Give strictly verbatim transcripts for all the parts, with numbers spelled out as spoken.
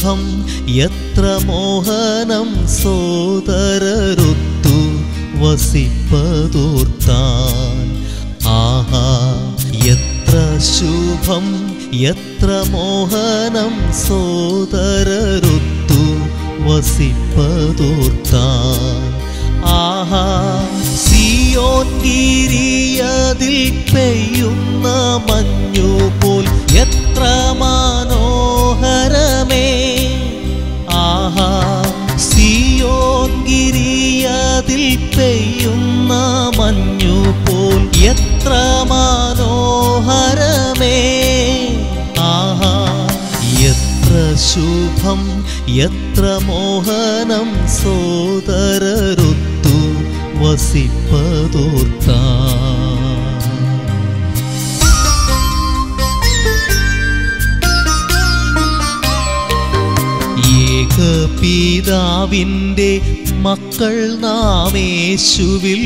ശുഭം എത്ര മോഹനം സോദരരൊത്തു വസിപ്പതോർത്താൽ. ആഹാ എത്ര ശുഭം എത്ര മോഹനം സോദരരൊത്തു വസിപ്പതോർത്താൽ. ആഹാ സിയോൻ ഗിരിയതിൽ പെയ്യുന്ന മഞ്ഞുപോൽ എത്ര മനോഹരമേ. ആഹാ സിയോൻ ഗിരിയതിൽ പെയ്യുന്ന മഞ്ഞുപോൽ എത്ര മനോഹരമേ. ആഹാ എത്ര ശുഭം എത്ര മോഹനം സോദരരൊത്തു വസിപ്പതോർത്താൽ. ഏകപിതാവിൻ്റെ മക്കൾ നാം യേശുവിൽ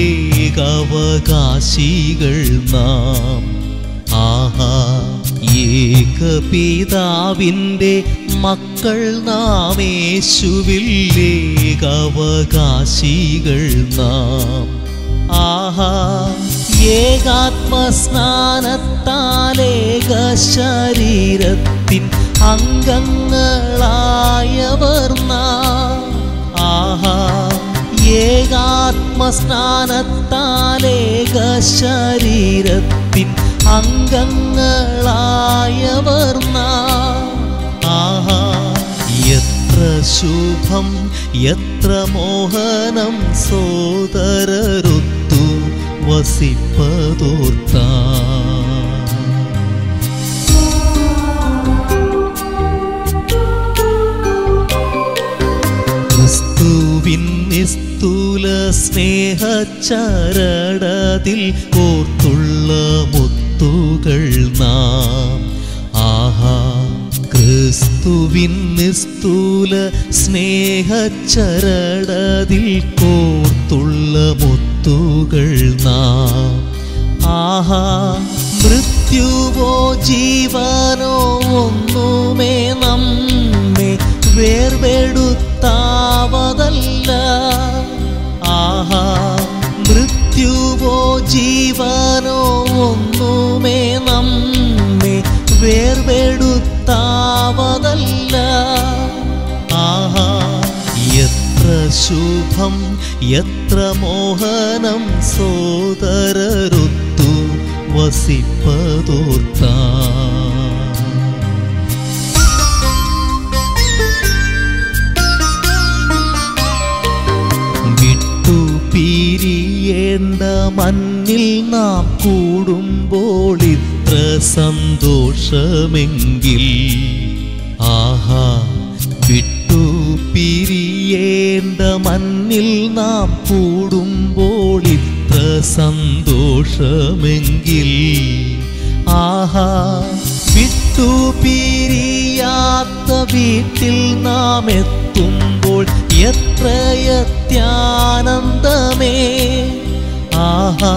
ഏകാവകാശികൾ നാം. ആഹാ ഏകപിതാവിൻ്റെ മക്കൾ നാം യേശുവിൽ ഏകാവകാശികൾ നാം. ആഹാ ഏകാത്മസ്നാനത്താൽ ഏക ശരീരത്തിൻ അംഗങ്ങളായവർ നാം. ആഹാ ഏകാത്മസ്നാനത്താൽ ഏക ശരീരത്തിൻ അംഗങ്ങളായവർ നാം. ആഹാ എത്ര ശുഭം എത്ര മോഹനം സോദരരൊത്തു വസിപ്പതോർത്താൽ. ക്രിസ്തുവിൻ നിസ്തുല സ്നേഹച്ചരടതിൽ കോർത്തുള്ള മുത്തുകൾ നാം. ആഹാ ക്രിസ്തുവിൻ നിസ്തുല സ്നേഹച്ചരടതിൽ കോർത്തുള്ള മുത്തുകൾ നാം. ആഹാ മൃത്യുവോ ജീവനോ ഒന്നുമേ നമ്മെ വേർപെടുത്താവതല്ല. ആഹാ മൃത്യുവോ ജീവനോ ഒന്നുമേ നമ്മെ വേർപെടുത്താവതല്ല. ആഹാ എത്ര ശുഭം എത്ര മോഹനം സോദരരൊത്തു വസിപ്പതോർത്താൽ. വിട്ടുപിരിയേണ്ട മണ്ണിൽ നാം കൂടുമ്പോൾ ഇത്ര സന്തോഷമെങ്കിൽ. ആഹാ വിട്ടുപിരിയേണ്ട മണ്ണിൽ നാം കൂടുമ്പോൾ ഇത്ര സന്തോഷമെങ്കിൽ. ആഹാ വിട്ടുപിരിയാത്ത വീട്ടിൽ നാം എത്തുമ്പോൾ എത്രയത്യാനന്ദമേ. ആഹാ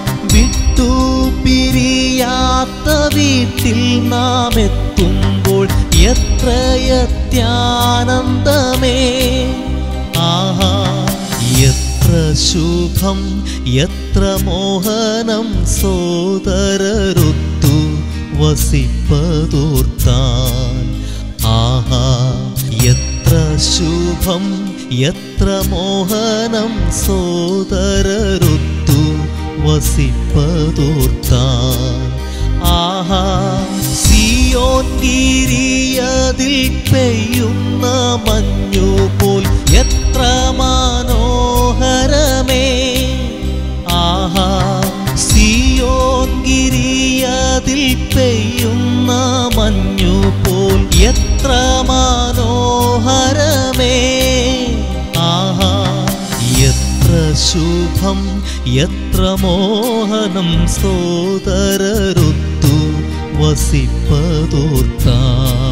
വിട്ടുപിരിയാത്ത വീട്ടിൽ നാം എത്തുമ്പോൾ എത്രയത്യാനന്ദമേ. ആഹാ എത്ര ശുഭം എത്ര മോഹനം സോദരരൊത്തു വസിപ്പതോർത്താൽ. ആഹാ എത്ര ശുഭം എത്ര മോഹനം സോദരരൊത്തു വസിപ്പതോർത്താൽ. ആഹാ സിയോൻ ഗിരിയതിൽ പെയ്യുന്ന മഞ്ഞുപോൽ എത്ര മനോഹരമേ. ആഹാ സിയോൻ ഗിരിയതിൽ പെയ്യുന്ന മഞ്ഞുപോൽ എത്ര മനോഹരമേ. ആഹാ എത്ര ശുഭം എത്ര മോഹനം സോദരരൊത്തു വസിപ്പതോർത്താൽ.